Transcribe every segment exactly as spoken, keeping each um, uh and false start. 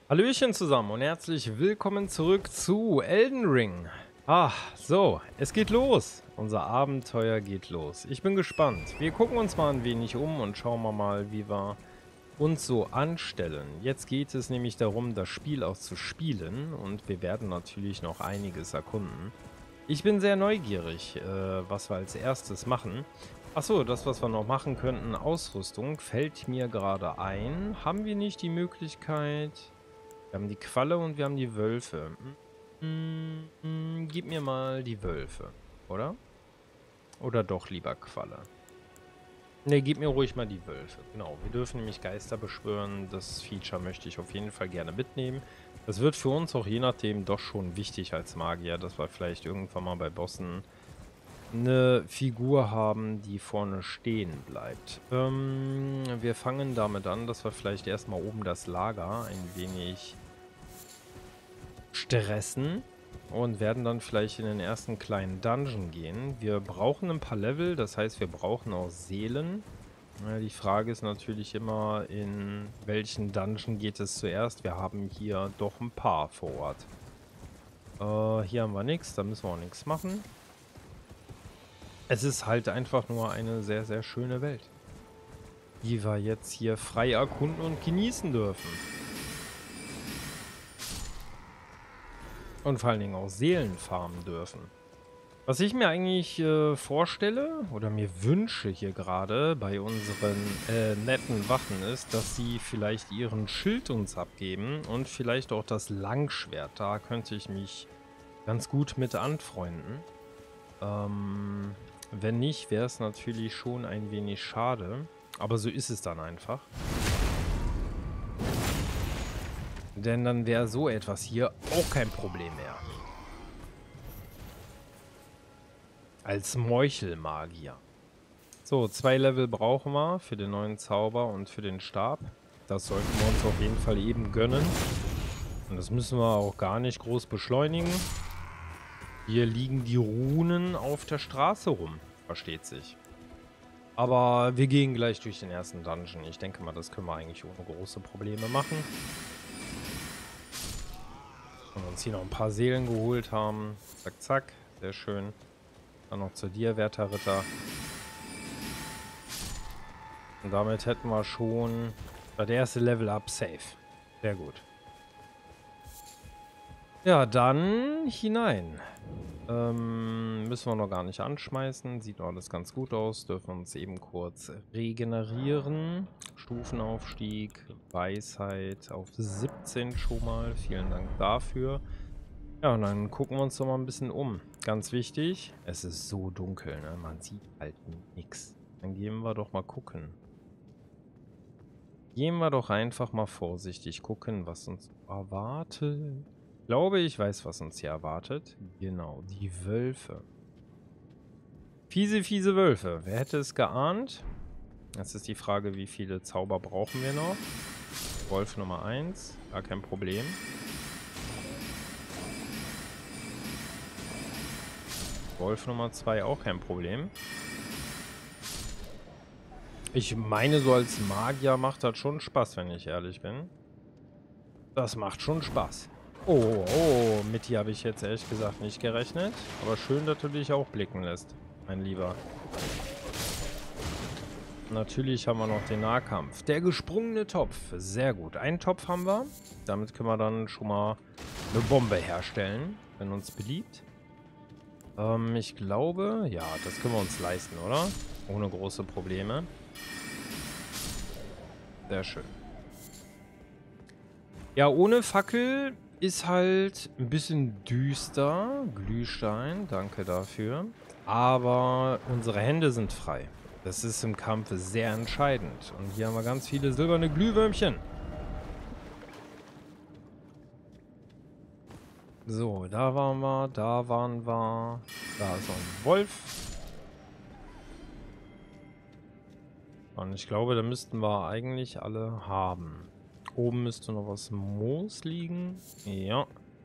Hallöchen zusammen und herzlich willkommen zurück zu Elden Ring. Ah, so, es geht los. Unser Abenteuer geht los. Ich bin gespannt. Wir gucken uns mal ein wenig um und schauen wir mal, wie wir uns so anstellen. Jetzt geht es nämlich darum, das Spiel auch zu spielen und wir werden natürlich noch einiges erkunden. Ich bin sehr neugierig, äh, was wir als erstes machen. Achso, das, was wir noch machen könnten, Ausrüstung, fällt mir gerade ein. Haben wir nicht die Möglichkeit... Wir haben die Qualle und wir haben die Wölfe. Mm, mm, gib mir mal die Wölfe, oder? Oder doch lieber Qualle. Ne, gib mir ruhig mal die Wölfe. Genau, wir dürfen nämlich Geister beschwören. Das Feature möchte ich auf jeden Fall gerne mitnehmen. Das wird für uns auch je nachdem doch schon wichtig als Magier, dass wir vielleicht irgendwann mal bei Bossen eine Figur haben, die vorne stehen bleibt. Ähm, wir fangen damit an, dass wir vielleicht erstmal oben das Lager ein wenig stressen und werden dann vielleicht in den ersten kleinen Dungeon gehen. Wir brauchen ein paar Level, das heißt, wir brauchen auch Seelen. Ja, die Frage ist natürlich immer, in welchen Dungeon geht es zuerst. Wir haben hier doch ein paar vor Ort. Äh, hier haben wir nichts, da müssen wir auch nichts machen. Es ist halt einfach nur eine sehr, sehr schöne Welt, die wir jetzt hier frei erkunden und genießen dürfen. Und vor allen Dingen auch Seelen farmen dürfen. Was ich mir eigentlich äh, vorstelle oder mir wünsche hier gerade bei unseren äh, netten Wachen ist, dass sie vielleicht ihren Schild uns abgeben und vielleicht auch das Langschwert. Da könnte ich mich ganz gut mit anfreunden. Ähm, wenn nicht, wäre es natürlich schon ein wenig schade. Aber so ist es dann einfach. Denn dann wäre so etwas hier auch kein Problem mehr. Als Meuchelmagier. So, zwei Level brauchen wir für den neuen Zauber und für den Stab. Das sollten wir uns auf jeden Fall eben gönnen. Und das müssen wir auch gar nicht groß beschleunigen. Hier liegen die Runen auf der Straße rum. Versteht sich. Aber wir gehen gleich durch den ersten Dungeon. Ich denke mal, das können wir eigentlich ohne große Probleme machen. Und uns hier noch ein paar Seelen geholt haben. Zack, zack. Sehr schön. Dann noch zu dir, werter Ritter. Und damit hätten wir schon das erste Level-Up safe. Sehr gut. Ja, dann hinein. Ähm, müssen wir noch gar nicht anschmeißen. Sieht noch alles ganz gut aus. Dürfen uns eben kurz regenerieren. Stufenaufstieg, Weisheit auf siebzehn schon mal. Vielen Dank dafür. Ja, und dann gucken wir uns doch mal ein bisschen um. Ganz wichtig, es ist so dunkel, ne? Man sieht halt nichts. Dann gehen wir doch mal gucken. Gehen wir doch einfach mal vorsichtig gucken, was uns erwartet. Ich glaube, ich weiß, was uns hier erwartet. Genau, die Wölfe. Fiese, fiese Wölfe. Wer hätte es geahnt? Jetzt ist die Frage, wie viele Zauber brauchen wir noch? Wolf Nummer eins, gar kein Problem. Wolf Nummer zwei auch kein Problem. Ich meine, so als Magier macht das schon Spaß, wenn ich ehrlich bin. Das macht schon Spaß. Oh, oh, mit hier habe ich jetzt ehrlich gesagt nicht gerechnet. Aber schön, dass du dich auch blicken lässt, mein Lieber. Natürlich haben wir noch den Nahkampf. Der gesprungene Topf. Sehr gut. Einen Topf haben wir. Damit können wir dann schon mal eine Bombe herstellen, wenn uns beliebt. Ähm, ich glaube, ja, das können wir uns leisten, oder? Ohne große Probleme. Sehr schön. Ja, ohne Fackel ist halt ein bisschen düster. Glühstein, danke dafür. Aber unsere Hände sind frei. Das ist im Kampf sehr entscheidend. Und hier haben wir ganz viele silberne Glühwürmchen. So, da waren wir, da waren wir. Da ist noch ein Wolf. Und ich glaube, da müssten wir eigentlich alle haben. Oben müsste noch was Moos liegen. Ja.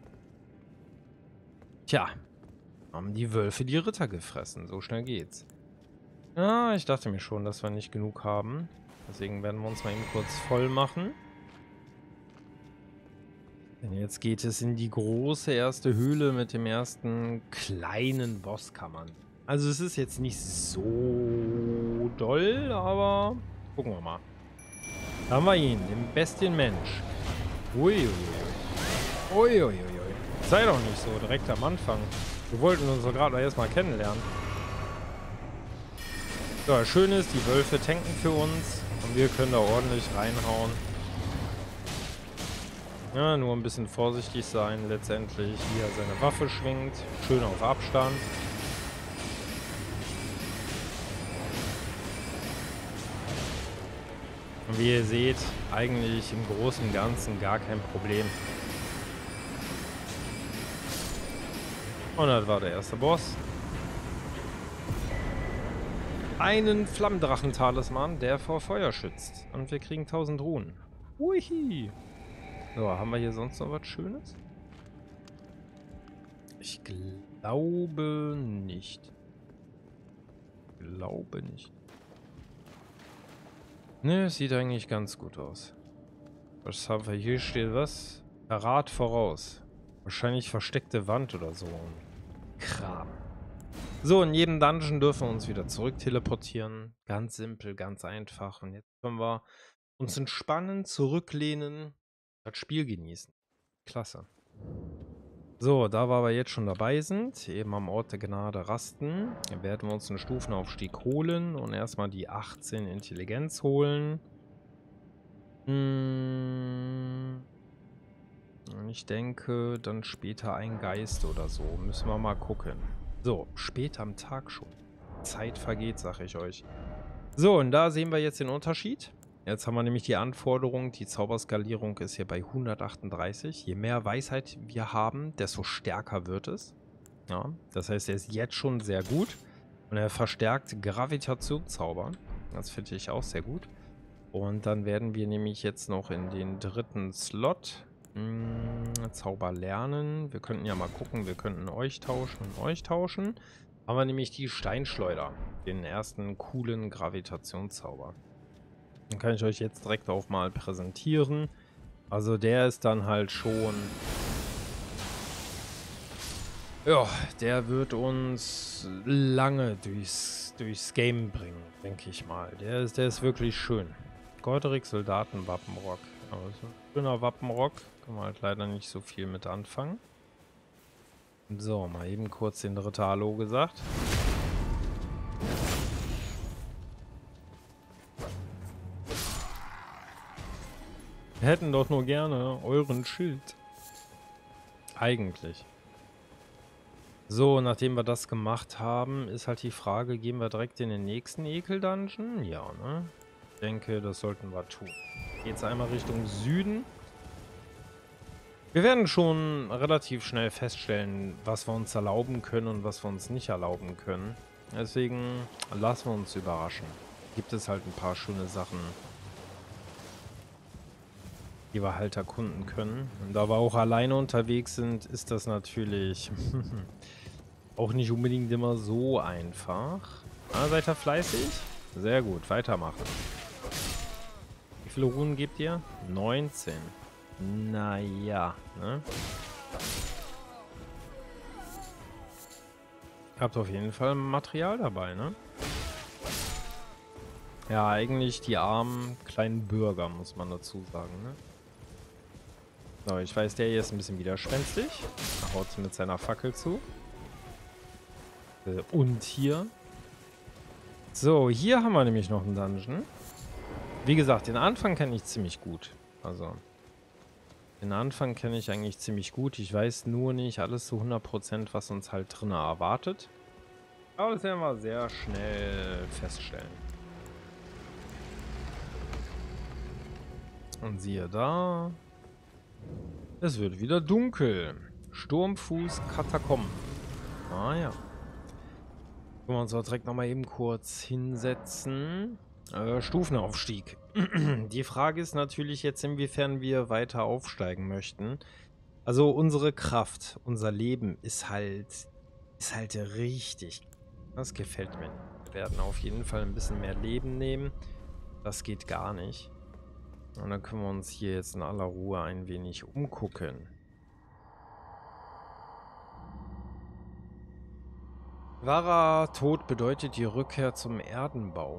Tja, haben die Wölfe die Ritter gefressen. So schnell geht's. Ja, ich dachte mir schon, dass wir nicht genug haben. Deswegen werden wir uns mal eben kurz voll machen. Denn jetzt geht es in die große erste Höhle mit dem ersten kleinen Bosskammern. Also es ist jetzt nicht so doll, aber gucken wir mal. Da haben wir ihn, den Bestienmensch. Uiuiui. Uiuiui. Sei doch nicht so direkt am Anfang. Wir wollten uns doch gerade erstmal kennenlernen. So, schön ist, die Wölfe tanken für uns und wir können da ordentlich reinhauen. Ja, nur ein bisschen vorsichtig sein letztendlich, wie er seine Waffe schwingt. Schön auf Abstand. Und wie ihr seht, eigentlich im Großen und Ganzen gar kein Problem. Und das war der erste Boss. Einen Flammendrachen-Talisman, der vor Feuer schützt. Und wir kriegen tausend Runen. Ui. So, haben wir hier sonst noch was Schönes? Ich glaube nicht. Ich glaube nicht. Ne, sieht eigentlich ganz gut aus. Was haben wir hier? Steht was? Verrat voraus. Wahrscheinlich versteckte Wand oder so. Kram. So, in jedem Dungeon dürfen wir uns wieder zurück teleportieren. Ganz simpel, ganz einfach. Und jetzt können wir uns entspannen, zurücklehnen, das Spiel genießen. Klasse. So, da wir aber jetzt schon dabei sind, eben am Ort der Gnade rasten, werden wir uns einen Stufenaufstieg holen und erstmal die achtzehn Intelligenz holen. Hm. Und ich denke, dann später ein Geist oder so. Müssen wir mal gucken. So, später am Tag schon. Zeit vergeht, sag ich euch. So, und da sehen wir jetzt den Unterschied. Jetzt haben wir nämlich die Anforderung, die Zauberskalierung ist hier bei hundertachtunddreißig. Je mehr Weisheit wir haben, desto stärker wird es. Ja, das heißt, er ist jetzt schon sehr gut. Und er verstärkt Gravitationszauber. Das finde ich auch sehr gut. Und dann werden wir nämlich jetzt noch in den dritten Slot mh, Zauber lernen. Wir könnten ja mal gucken, wir könnten euch tauschen und euch tauschen. Haben wir nämlich die Steinschleuder, den ersten coolen Gravitationszauber. Den kann ich euch jetzt direkt auch mal präsentieren. Also der ist dann halt schon... Ja, der wird uns lange durchs, durchs Game bringen, denke ich mal. Der ist, der ist wirklich schön. Godric Soldaten Wappenrock. Also schöner Wappenrock. Kann man halt leider nicht so viel mit anfangen. So, mal eben kurz den Ritter Hallo gesagt. Wir hätten doch nur gerne euren Schild. Eigentlich. So, nachdem wir das gemacht haben, ist halt die Frage, gehen wir direkt in den nächsten Ekel-Dungeon? Ja, ne? Ich denke, das sollten wir tun. Geht's einmal Richtung Süden. Wir werden schon relativ schnell feststellen, was wir uns erlauben können und was wir uns nicht erlauben können. Deswegen lassen wir uns überraschen. Gibt es halt ein paar schöne Sachen, die wir halt erkunden können. Und da wir auch alleine unterwegs sind, ist das natürlich auch nicht unbedingt immer so einfach. Ah, seid ihr fleißig? Sehr gut, weitermachen. Wie viele Runen gebt ihr? neunzehn. Naja, ne? Habt auf jeden Fall Material dabei, ne? Ja, eigentlich die armen kleinen Bürger, muss man dazu sagen, ne? So, ich weiß, der hier ist ein bisschen widerspenstig. Er haut mit seiner Fackel zu. Und hier. So, hier haben wir nämlich noch einen Dungeon. Wie gesagt, den Anfang kenne ich ziemlich gut. Also, den Anfang kenne ich eigentlich ziemlich gut. Ich weiß nur nicht alles zu hundert Prozent, was uns halt drinnen erwartet. Aber das werden wir sehr schnell feststellen. Und siehe da. Es wird wieder dunkel. Sturmfuß Katakomben. Ah ja. Können wir uns auch direkt nochmal eben kurz hinsetzen. Äh, Stufenaufstieg. Die Frage ist natürlich jetzt, inwiefern wir weiter aufsteigen möchten. Also unsere Kraft, unser Leben ist halt, ist halt richtig. Das gefällt mir. Wir werden auf jeden Fall ein bisschen mehr Leben nehmen. Das geht gar nicht. Und dann können wir uns hier jetzt in aller Ruhe ein wenig umgucken. Wahrer Tod bedeutet die Rückkehr zum Erdenbaum.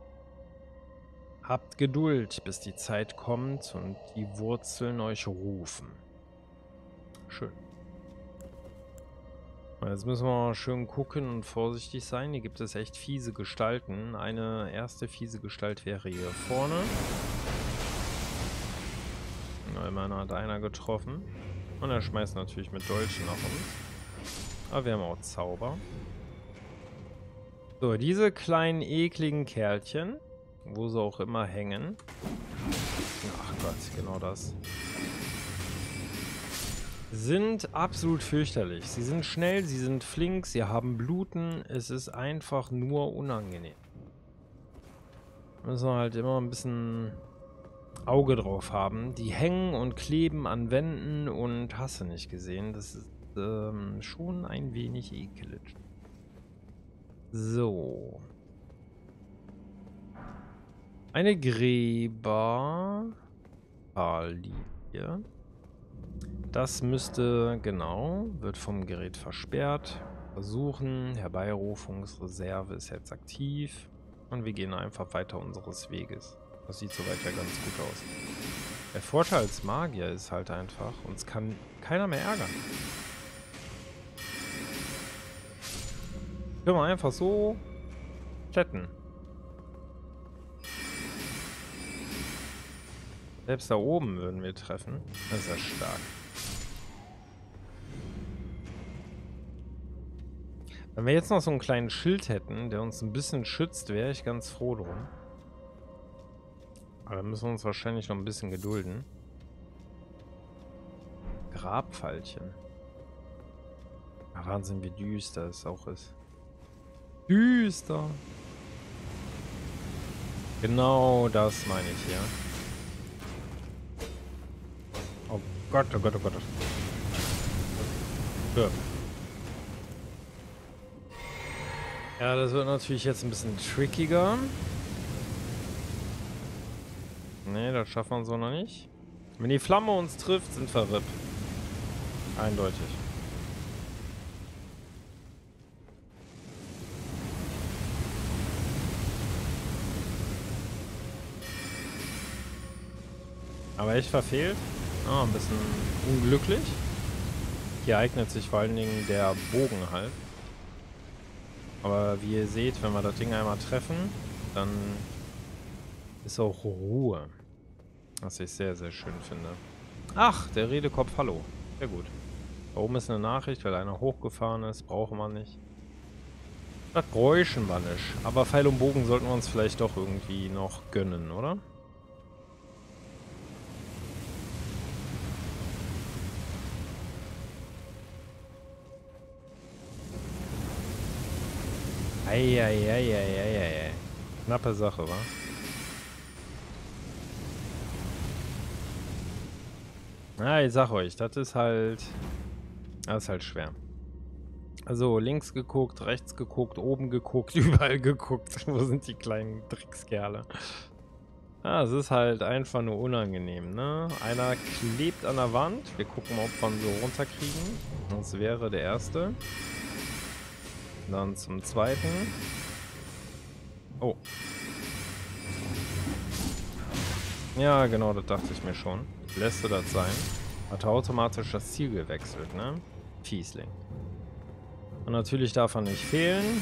Habt Geduld, bis die Zeit kommt und die Wurzeln euch rufen. Schön. Jetzt müssen wir mal schön gucken und vorsichtig sein. Hier gibt es echt fiese Gestalten. Eine erste fiese Gestalt wäre hier vorne. Immerhin hat einer getroffen. Und er schmeißt natürlich mit Dolchen nach uns. Aber wir haben auch Zauber. So, diese kleinen ekligen Kerlchen, wo sie auch immer hängen. Ach Gott, genau das. Sind absolut fürchterlich. Sie sind schnell, sie sind flink, sie haben Bluten. Es ist einfach nur unangenehm. Müssen wir halt immer ein bisschen Auge drauf haben. Die hängen und kleben an Wänden und hast du nicht gesehen. Das ist ähm, schon ein wenig ekelig. So. Eine Gräberlilie. Das müsste, genau, wird vom Gerät versperrt. Versuchen, Herbeirufungsreserve ist jetzt aktiv. Und wir gehen einfach weiter unseres Weges. Das sieht soweit ja ganz gut aus. Der Vorteil als Magier ist halt einfach, uns kann keiner mehr ärgern. Können wir einfach so plätten. Selbst da oben würden wir treffen. Das ist ja stark. Wenn wir jetzt noch so einen kleinen Schild hätten, der uns ein bisschen schützt, wäre ich ganz froh drum. Aber dann müssen wir uns wahrscheinlich noch ein bisschen gedulden. Grabpfeilchen. Ach, Wahnsinn, wie düster es auch ist. Düster. Genau das meine ich hier. Oh Gott, oh Gott, oh Gott. Ja. Ja, das wird natürlich jetzt ein bisschen trickiger. Ne, das schaffen wir so noch nicht. Wenn die Flamme uns trifft, sind wir R I P. Eindeutig. Aber echt verfehlt. Ah, ein bisschen unglücklich. Hier eignet sich vor allen Dingen der Bogen halt. Aber wie ihr seht, wenn wir das Ding einmal treffen, dann ist auch Ruhe. Was ich sehr, sehr schön finde. Ach, der Redekopf, hallo. Sehr gut. Da oben ist eine Nachricht, weil einer hochgefahren ist. Brauchen wir nicht. Das bräuchten wir nicht. Aber Pfeil und Bogen sollten wir uns vielleicht doch irgendwie noch gönnen, oder? Eieieiei. Knappe Sache, wa? Na, ich sag euch, das ist halt... Das ist halt schwer. Also, links geguckt, rechts geguckt, oben geguckt, überall geguckt. Wo sind die kleinen Dreckskerle? Ja, es ist halt einfach nur unangenehm, ne? Einer klebt an der Wand. Wir gucken mal, ob wir ihn so runterkriegen. Das wäre der erste. Dann zum zweiten. Oh. Ja, genau, das dachte ich mir schon. Lässt du das sein? Hat er automatisch das Ziel gewechselt, ne? Fiesling. Und natürlich darf er nicht fehlen.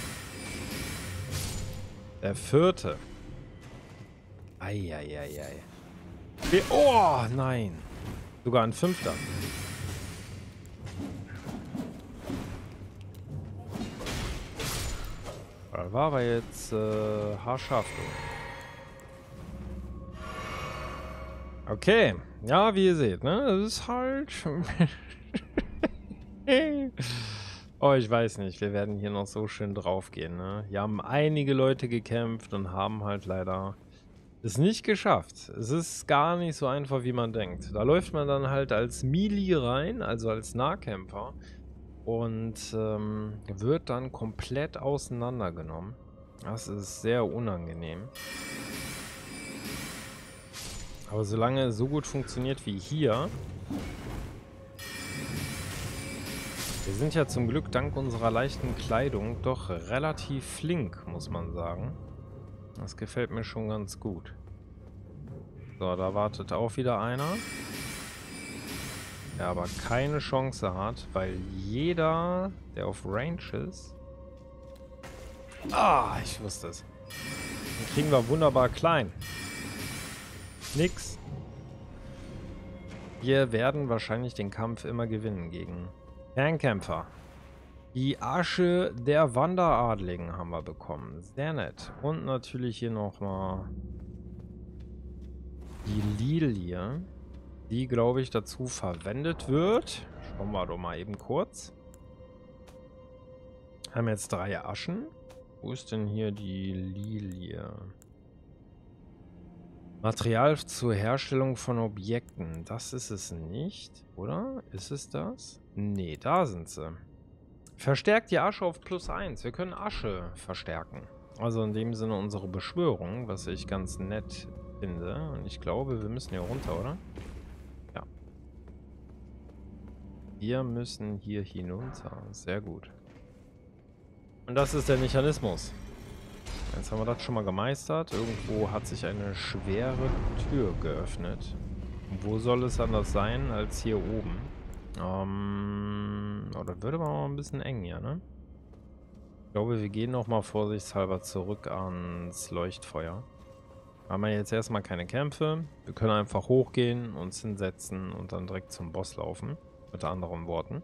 Der vierte. Eieieiei. Oh, nein. Sogar ein fünfter. Da war aber jetzt äh, haarscharf. Okay. Ja, wie ihr seht, ne? Das ist halt... Oh, ich weiß nicht. Wir werden hier noch so schön drauf gehen, ne? Hier haben einige Leute gekämpft und haben halt leider es nicht geschafft. Es ist gar nicht so einfach, wie man denkt. Da läuft man dann halt als Melee rein, also als Nahkämpfer. Und ähm, wird dann komplett auseinandergenommen. Das ist sehr unangenehm. Aber solange es so gut funktioniert wie hier... Wir sind ja zum Glück dank unserer leichten Kleidung doch relativ flink, muss man sagen. Das gefällt mir schon ganz gut. So, da wartet auch wieder einer. Der aber keine Chance hat, weil jeder, der auf Range ist... Ah, ich wusste es. Den kriegen wir wunderbar klein. Nix. Wir werden wahrscheinlich den Kampf immer gewinnen gegen Fernkämpfer. Die Asche der Wanderadligen haben wir bekommen. Sehr nett. Und natürlich hier nochmal die Lilie, die, glaube ich, dazu verwendet wird. Schauen wir doch mal eben kurz. Haben jetzt drei Aschen. Wo ist denn hier die Lilie? Material zur Herstellung von Objekten. Das ist es nicht, oder? Ist es das? Nee, da sind sie. Verstärkt die Asche auf plus eins. Wir können Asche verstärken. Also in dem Sinne unsere Beschwörung, was ich ganz nett finde. Und ich glaube, wir müssen hier runter, oder? Ja. Wir müssen hier hinunter. Sehr gut. Und das ist der Mechanismus. Jetzt haben wir das schon mal gemeistert. Irgendwo hat sich eine schwere Tür geöffnet. Wo soll es anders sein als hier oben? Ähm, oh, das wird aber mal ein bisschen eng hier, ne? Ich glaube, wir gehen nochmal vorsichtshalber zurück ans Leuchtfeuer. Haben wir jetzt erstmal keine Kämpfe. Wir können einfach hochgehen, uns hinsetzen und dann direkt zum Boss laufen. Mit anderen Worten.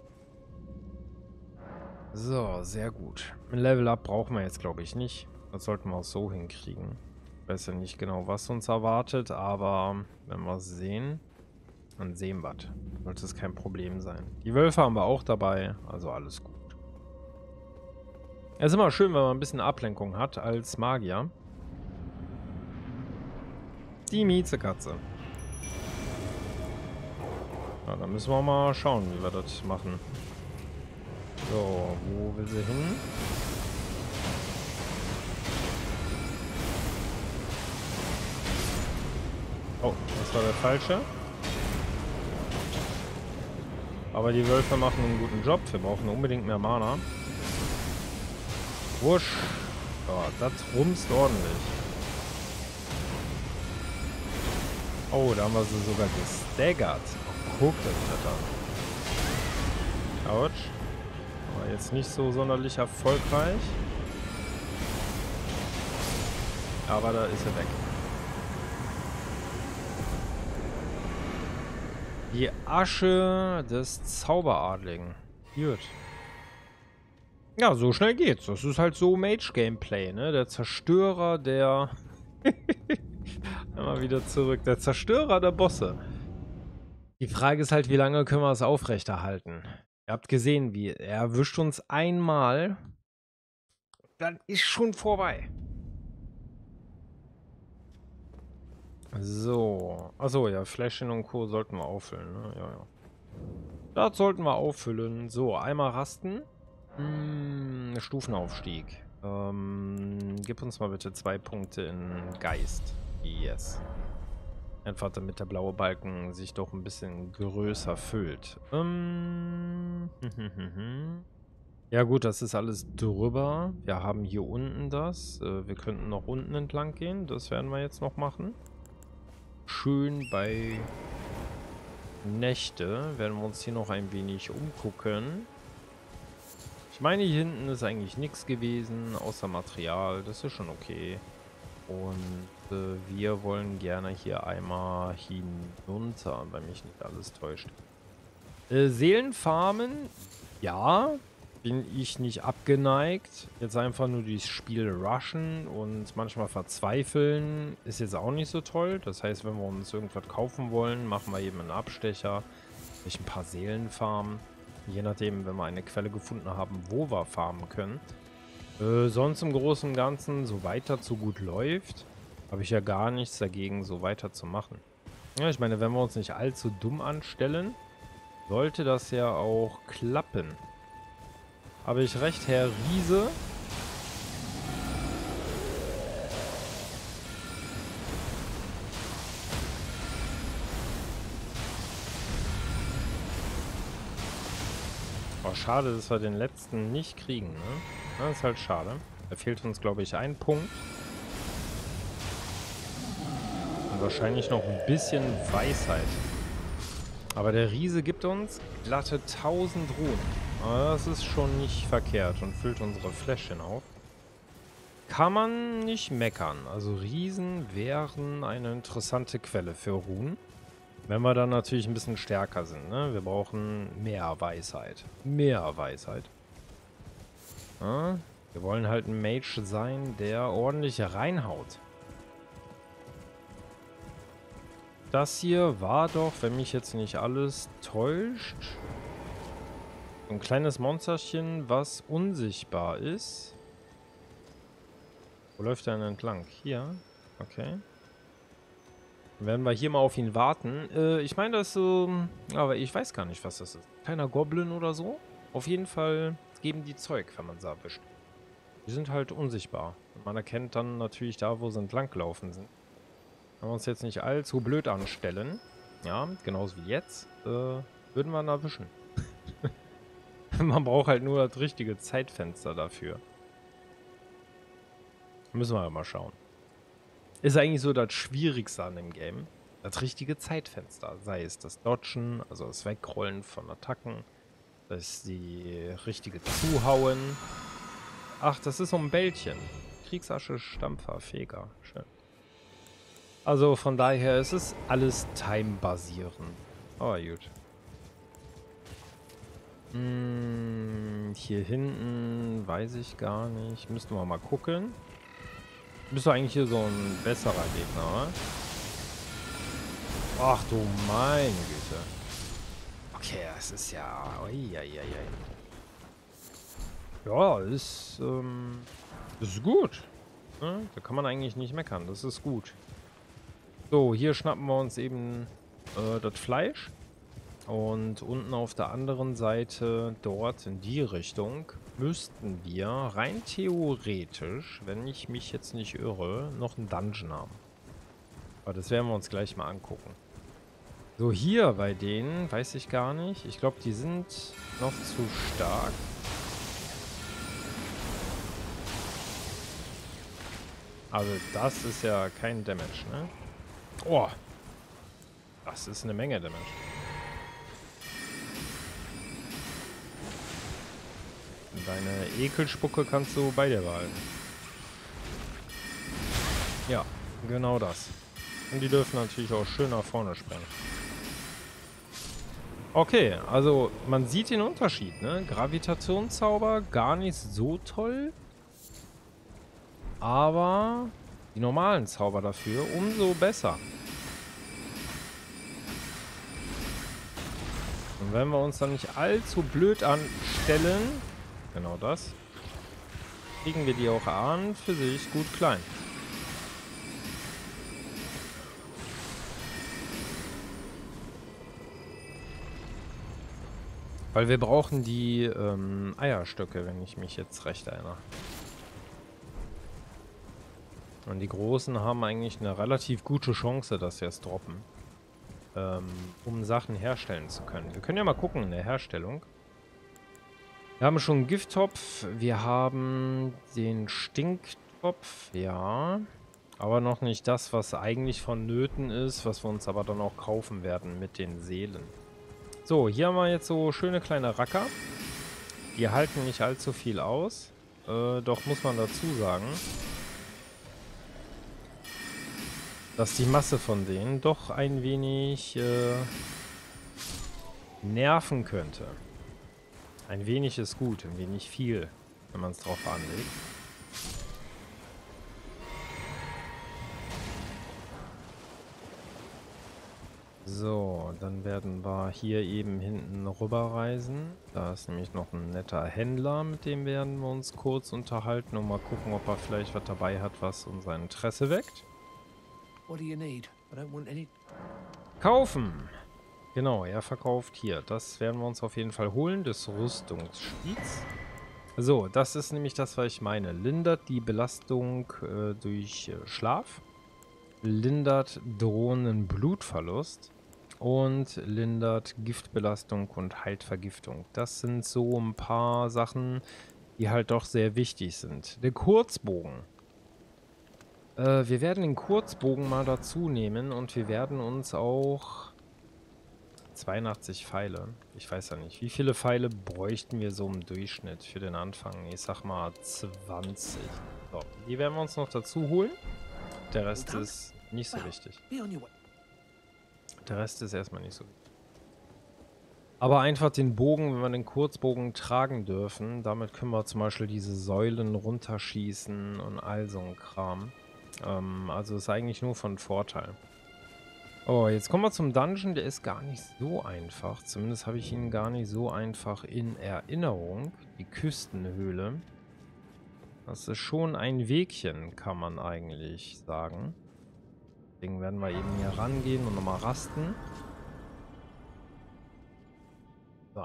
So, sehr gut. Ein Level-Up brauchen wir jetzt, glaube ich, nicht. Das sollten wir auch so hinkriegen. Ich weiß ja nicht genau, was uns erwartet, aber wenn wir es sehen, dann sehen wir es. Sollte es kein Problem sein. Die Wölfe haben wir auch dabei, also alles gut. Es ist immer schön, wenn man ein bisschen Ablenkung hat als Magier. Die Miezekatze. Ja, dann müssen wir mal schauen, wie wir das machen. So, wo will sie hin? Oh, das war der falsche. Aber die Wölfe machen einen guten Job. Wir brauchen unbedingt mehr Mana. Wusch. So, das rumst ordentlich. Oh, da haben wir sie sogar gestaggert. Oh, guckt euch das an. Autsch. Aber jetzt nicht so sonderlich erfolgreich. Aber da ist er weg. Die Asche des Zauberadligen. Gut. Ja, so schnell geht's. Das ist halt so Mage-Gameplay, ne? Der Zerstörer der... Einmal wieder zurück. Der Zerstörer der Bosse. Die Frage ist halt, wie lange können wir es aufrechterhalten? Ihr habt gesehen, wie er erwischt uns einmal. Dann ist schon vorbei. So. Achso, ja, Fläschchen und Co. sollten wir auffüllen, ne? Ja, ja. Das sollten wir auffüllen. So, einmal rasten. Hm, Stufenaufstieg. Ähm, gib uns mal bitte zwei Punkte in Geist. Yes. Einfach damit der blaue Balken sich doch ein bisschen größer füllt. Ähm, ja gut, das ist alles drüber. Wir haben hier unten das. Äh, wir könnten noch unten entlang gehen. Das werden wir jetzt noch machen. Schön bei Nächte werden wir uns hier noch ein wenig umgucken. Ich meine, hier hinten ist eigentlich nichts gewesen, außer Material. Das ist schon okay. Und äh, wir wollen gerne hier einmal hinunter, wenn mich nicht alles täuscht. Äh, Seelenfarmen, ja, bin ich nicht abgeneigt. Jetzt einfach nur dieses Spiel rushen und manchmal verzweifeln ist jetzt auch nicht so toll. Das heißt, wenn wir uns irgendwas kaufen wollen, machen wir eben einen Abstecher. Vielleicht ein paar Seelenfarmen. Je nachdem, wenn wir eine Quelle gefunden haben, wo wir farmen können. Äh, sonst im Großen und Ganzen, so weiter so gut läuft, habe ich ja gar nichts dagegen, so weiter zu machen. Ja, ich meine, wenn wir uns nicht allzu dumm anstellen, sollte das ja auch klappen. Habe ich recht, Herr Riese? Oh, schade, dass wir den letzten nicht kriegen, ne? Das ist halt schade. Da fehlt uns, glaube ich, ein Punkt. Und wahrscheinlich noch ein bisschen Weisheit. Aber der Riese gibt uns glatte tausend Runen. Aber das ist schon nicht verkehrt und füllt unsere Fläschchen auf. Kann man nicht meckern. Also Riesen wären eine interessante Quelle für Runen. Wenn wir dann natürlich ein bisschen stärker sind, ne? Wir brauchen mehr Weisheit. Mehr Weisheit. Ja, wir wollen halt ein Mage sein, der ordentlich reinhaut. Das hier war doch, wenn mich jetzt nicht alles täuscht, so ein kleines Monsterchen, was unsichtbar ist. Wo läuft er denn entlang? Hier? Okay. Dann werden wir hier mal auf ihn warten. Äh, ich meine, das ist so... Aber ich weiß gar nicht, was das ist. Kleiner Goblin oder so? Auf jeden Fall geben die Zeug, wenn man sie erwischt. Die sind halt unsichtbar. Und man erkennt dann natürlich da, wo sie entlang gelaufen sind. Wenn wir uns jetzt nicht allzu blöd anstellen, ja, genauso wie jetzt, äh, würden wir ihn erwischen. Man braucht halt nur das richtige Zeitfenster dafür. Müssen wir mal schauen. Ist eigentlich so das Schwierigste an dem Game. Das richtige Zeitfenster. Sei es das Dodgen, also das Wegrollen von Attacken. Das ist die richtige Zuhauen. Ach, das ist so ein Bällchen. Kriegsasche, Stampfer, Feger. Schön. Also von daher ist es alles time-basierend. Aber gut. Hm, hier hinten weiß ich gar nicht. Müssten wir mal gucken. Bist du eigentlich hier so ein besserer Gegner, oder? Ach du meine Güte. Okay, das ist ja... Uiuiui. Ja, ist, ähm, ist gut. Ne? Da kann man eigentlich nicht meckern. Das ist gut. So, hier schnappen wir uns eben äh, das Fleisch. Und unten auf der anderen Seite, dort in die Richtung, müssten wir rein theoretisch, wenn ich mich jetzt nicht irre, noch einen Dungeon haben. Aber das werden wir uns gleich mal angucken. So, hier bei denen, weiß ich gar nicht. Ich glaube, die sind noch zu stark. Also das ist ja kein Damage, ne? Oh! Das ist eine Menge Damage. Deine Ekelspucke kannst du bei dir behalten. Ja, genau das. Und die dürfen natürlich auch schön nach vorne springen. Okay, also man sieht den Unterschied, ne? Gravitationszauber gar nicht so toll. Aber die normalen Zauber dafür umso besser. Und wenn wir uns dann nicht allzu blöd anstellen, genau das, kriegen wir die auch an für sich gut klein. Weil wir brauchen die ähm, Eierstöcke, wenn ich mich jetzt recht erinnere. Und die Großen haben eigentlich eine relativ gute Chance, dass sie es droppen. Ähm, um Sachen herstellen zu können. Wir können ja mal gucken in der Herstellung. Wir haben schon einen Gifttopf. Wir haben den Stinktopf. Ja. Aber noch nicht das, was eigentlich vonnöten ist. Was wir uns aber dann auch kaufen werden mit den Seelen. So, hier haben wir jetzt so schöne kleine Racker. Die halten nicht allzu viel aus. Äh, doch muss man dazu sagen, dass die Masse von denen doch ein wenig äh, nerven könnte. Ein wenig ist gut, ein wenig viel, wenn man es drauf anlegt. So, dann werden wir hier eben hinten rüberreisen. Da ist nämlich noch ein netter Händler, mit dem werden wir uns kurz unterhalten und mal gucken, ob er vielleicht was dabei hat, was unser Interesse weckt. Kaufen! Genau, er verkauft hier. Das werden wir uns auf jeden Fall holen, des Rüstungsspiels. So, das ist nämlich das, was ich meine. Lindert die Belastung äh, durch äh, Schlaf. Lindert drohenden Blutverlust. und lindert Giftbelastung und heilt Vergiftung. Das sind so ein paar Sachen, die halt doch sehr wichtig sind. Der Kurzbogen. Äh, wir werden den Kurzbogen mal dazu nehmen und wir werden uns auch zweiundachtzig Pfeile. Ich weiß ja nicht, wie viele Pfeile bräuchten wir so im Durchschnitt für den Anfang? Ich sag mal zwanzig. So, die werden wir uns noch dazu holen. Der Rest ist nicht so wichtig. Der Rest ist erstmal nicht so wichtig. Aber einfach den Bogen, wenn wir den Kurzbogen tragen dürfen, damit können wir zum Beispiel diese Säulen runterschießen und all so ein Kram. Ähm, also ist eigentlich nur von Vorteil. Oh, jetzt kommen wir zum Dungeon. Der ist gar nicht so einfach. Zumindest habe ich ihn gar nicht so einfach in Erinnerung. Die Küstenhöhle. Das ist schon ein Wegchen, kann man eigentlich sagen. Deswegen werden wir eben hier rangehen und nochmal rasten. So.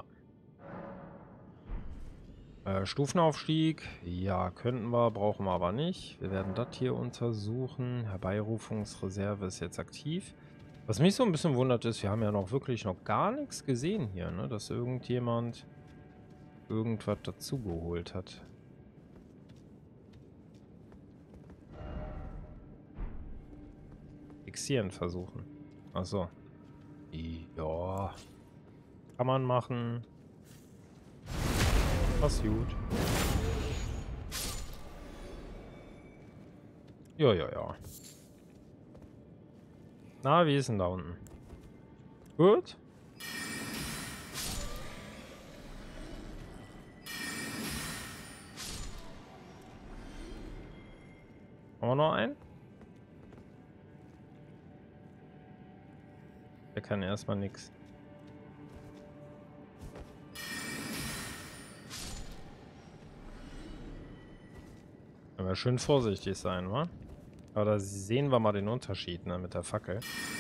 Äh, Stufenaufstieg. Ja, könnten wir, brauchen wir aber nicht. Wir werden das hier untersuchen. Herbeirufungsreserve ist jetzt aktiv. Was mich so ein bisschen wundert ist, wir haben ja noch wirklich noch gar nichts gesehen hier, ne? Dass irgendjemand irgendwas dazugeholt hat. Fixieren versuchen. Achso. Ja. Kann man machen. Was gut. Ja, ja, ja. Na, wie ist denn da unten? Gut. Haben wir noch einen? Der kann erstmal nichts. Aber schön vorsichtig sein, wa? Aber da sehen wir mal den Unterschied, ne, mit der Fackel.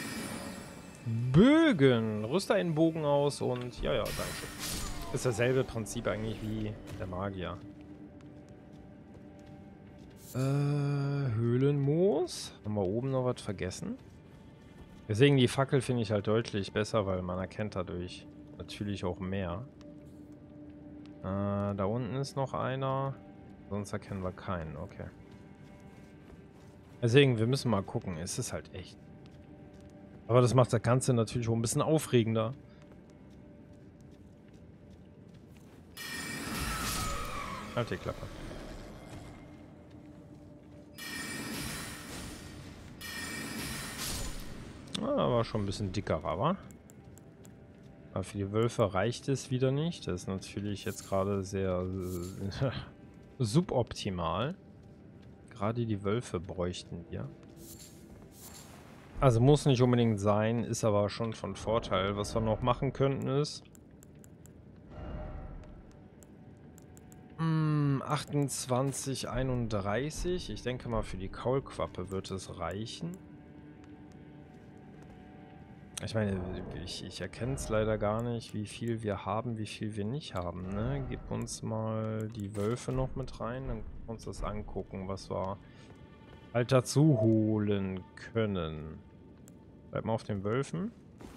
Bögen! Rüste einen Bogen aus und ja, ja, danke schön. Ist dasselbe Prinzip eigentlich wie der Magier. Äh, Höhlenmoos. Haben wir oben noch was vergessen? Deswegen die Fackel finde ich halt deutlich besser, weil man erkennt dadurch natürlich auch mehr. Äh, da unten ist noch einer. Sonst erkennen wir keinen, okay. Deswegen, wir müssen mal gucken. Es ist halt echt. Aber das macht das Ganze natürlich auch ein bisschen aufregender. Halt die Klappe. Ah, war schon ein bisschen dicker, aber. Aber für die Wölfe reicht es wieder nicht. Das ist natürlich jetzt gerade sehr äh, suboptimal. Gerade die Wölfe bräuchten wir. Also muss nicht unbedingt sein, ist aber schon von Vorteil. Was wir noch machen könnten ist... Mh, achtundzwanzig, einunddreißig. Ich denke mal, für die Kaulquappe wird es reichen. Ich meine, ich, ich erkenne es leider gar nicht, wie viel wir haben, wie viel wir nicht haben, ne? Gib uns mal die Wölfe noch mit rein, dann können wir uns das angucken, was wir halt dazu holen können. Bleib mal auf den Wölfen.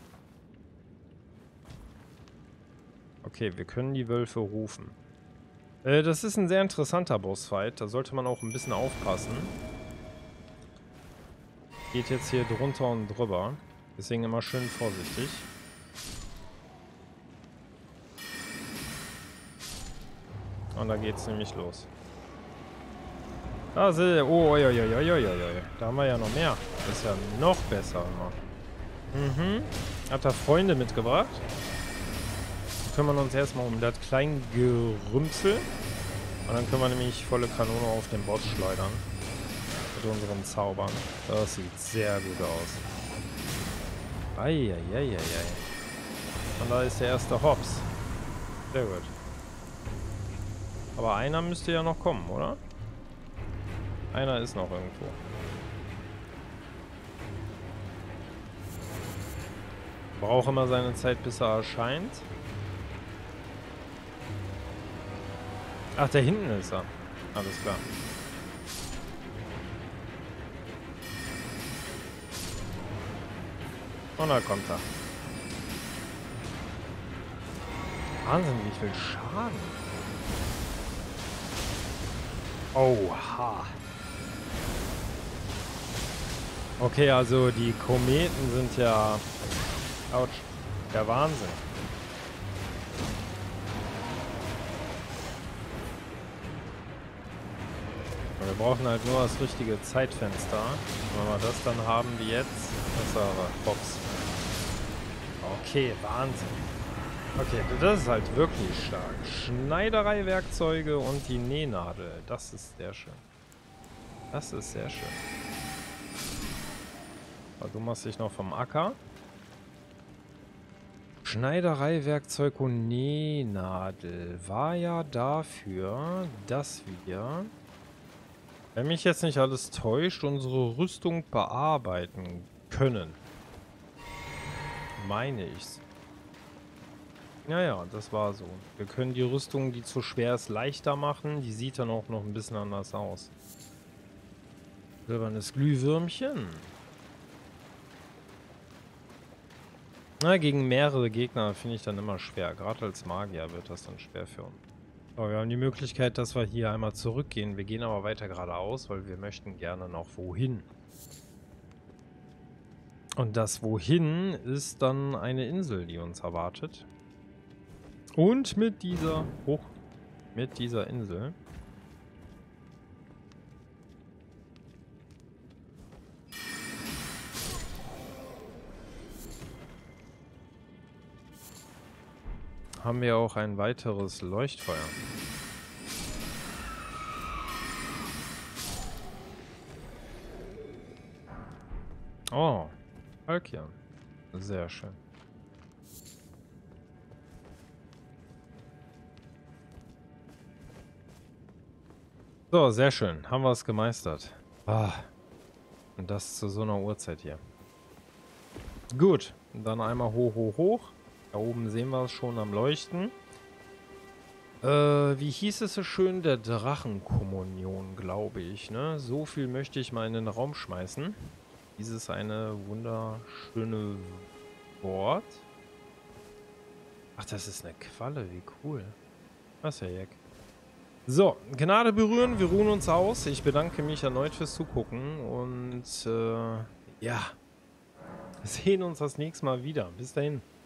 Okay, wir können die Wölfe rufen. Äh, das ist ein sehr interessanter Bossfight, da sollte man auch ein bisschen aufpassen. Geht jetzt hier drunter und drüber. Deswegen immer schön vorsichtig. Und da geht's nämlich los. Da sind... Oh, oi, oi, oi, oi, oi. Da haben wir ja noch mehr. Das ist ja noch besser immer. Mhm. Hat er Freunde mitgebracht. Wir kümmern uns erstmal um das kleine Gerümpsel. Und dann können wir nämlich volle Kanone auf den Boss schleudern. Mit unseren Zaubern. Das sieht sehr gut aus. Eieieiei. Und da ist der erste Hops. Sehr gut. Aber einer müsste ja noch kommen, oder? Einer ist noch irgendwo. Braucht immer seine Zeit, bis er erscheint. Ach, da hinten ist er. Alles klar. Und da kommt er. Wahnsinn, wie viel Schaden. Oha. Okay, also die Kometen sind ja... Autsch. Der Wahnsinn. Wir brauchen halt nur das richtige Zeitfenster. Wenn wir das dann haben wie jetzt, das ist aber Box. Okay, Wahnsinn. Okay, das ist halt wirklich stark. Schneiderei-Werkzeuge und die Nähnadel. Das ist sehr schön. Das ist sehr schön. Aber du machst dich noch vom Acker. Schneiderei-Werkzeug und Nähnadel war ja dafür, dass wir, wenn mich jetzt nicht alles täuscht, unsere Rüstung bearbeiten können. Meine ich's. Ja, ja, das war so. Wir können die Rüstung, die zu schwer ist, leichter machen. Die sieht dann auch noch ein bisschen anders aus. Silbernes Glühwürmchen. Na, gegen mehrere Gegner finde ich dann immer schwer. Gerade als Magier wird das dann schwer für uns. So, wir haben die Möglichkeit, dass wir hier einmal zurückgehen. Wir gehen aber weiter geradeaus, weil wir möchten gerne noch wohin. Und das Wohin ist dann eine Insel, die uns erwartet. Und mit dieser, hoch, mit dieser Insel haben wir auch ein weiteres Leuchtfeuer. Oh, Valkian. Sehr schön. So, sehr schön. Haben wir es gemeistert. Ah, und das zu so einer Uhrzeit hier. Gut, dann einmal hoch, hoch, hoch. Da oben sehen wir es schon am Leuchten. Äh, wie hieß es so schön? Der Drachenkommunion, glaube ich, ne? So viel möchte ich mal in den Raum schmeißen. Dieses eine wunderschöne Wort. Ach, das ist eine Qualle, wie cool. Was ist ja Jack. So, Gnade berühren, wir ruhen uns aus. Ich bedanke mich erneut fürs Zugucken und äh, ja, sehen uns das nächste Mal wieder. Bis dahin.